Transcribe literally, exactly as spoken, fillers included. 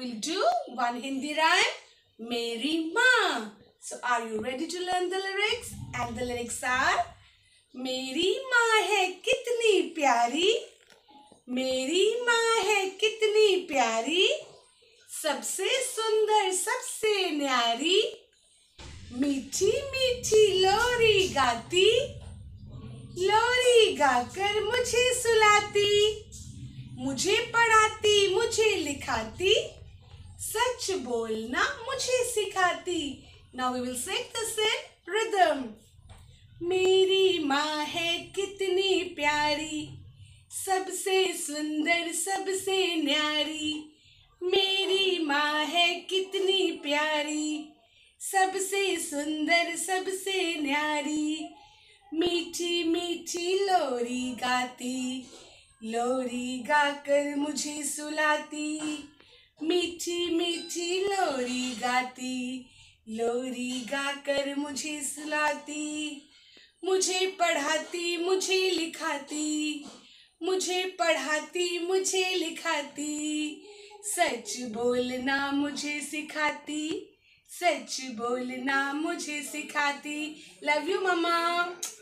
will do one Hindi rhyme, Meri Maa. So are you ready to learn the lyrics? And the lyrics are, मेरी माँ है कितनी प्यारी, मेरी माँ है कितनी प्यारी, सबसे सुंदर सबसे न्यारी, मीठी मीठी लोरी गाती, लोरी गाकर मुझे सुलाती, मुझे पढ़ाती मुझे लिखाती, सच बोलना मुझे सिखाती. Now we will sing the same rhythm. मेरी माँ है कितनी प्यारी, सबसे सुंदर सबसे न्यारी, मेरी माँ है कितनी प्यारी, सबसे सुंदर सबसे न्यारी, मीठी मीठी लोरी गाती, लोरी गाकर मुझे सुलाती, मीठी मीठी लोरी गाती, लोरी गाकर मुझे सुलाती, मुझे पढ़ाती मुझे लिखाती, मुझे पढ़ाती मुझे लिखाती, सच बोलना मुझे सिखाती, सच बोलना मुझे सिखाती. Love you mamma.